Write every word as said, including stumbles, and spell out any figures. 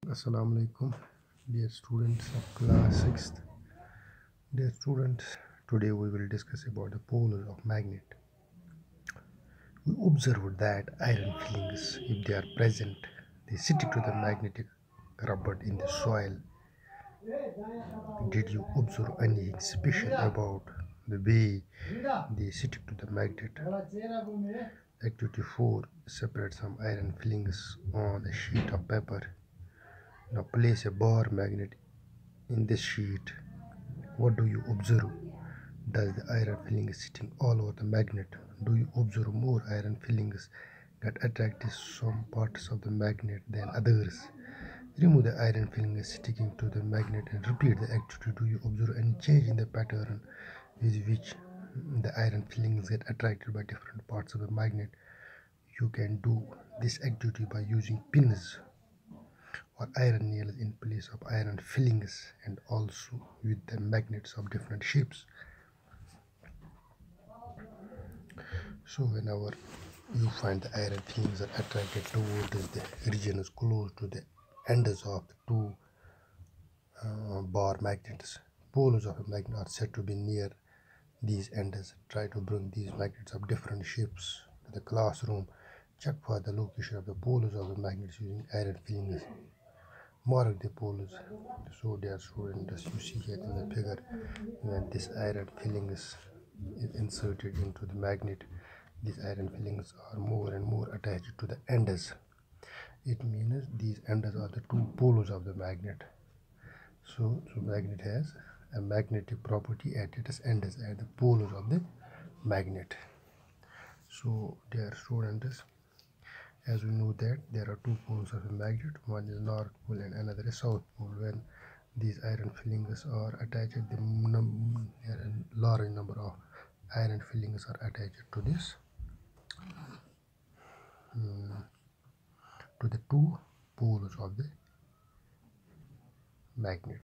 Assalamu alaikum, dear students of class sixth. Dear students, today we will discuss about the poles of magnet. We observed that iron filings, if they are present, they stick to the magnetic rubber in the soil. Did you observe anything special about the way they stick to the magnet? Activity four. Separate some iron filings on a sheet of paper. Now place a bar magnet in this sheet. What do you observe? Does the iron filling is sitting all over the magnet? Do you observe more iron fillings that attract some parts of the magnet than others? Remove the iron filling sticking to the magnet and repeat the activity. Do you observe any change in the pattern with which the iron fillings get attracted by different parts of the magnet? You can do this activity by using pins or iron nails in place of iron fillings and also with the magnets of different shapes. So whenever you find the iron fillings are attracted towards the regions close to the ends of the two uh, bar magnets, poles of a magnet are said to be near these ends. Try to bring these magnets of different shapes to the classroom. Check for the location of the poles of the magnets using iron fillings. Mark the poles. So dear students, you see here in the figure, when this iron filling is inserted into the magnet, these iron fillings are more and more attached to the ends. It means these ends are the two poles of the magnet. So, so magnet has a magnetic property at its ends, at the poles of the magnet. So dear students, as we know that there are two poles of a magnet, one is north pole and another is south pole. When these iron fillings are attached, the num large number of iron fillings are attached to this um, to the two poles of the magnet.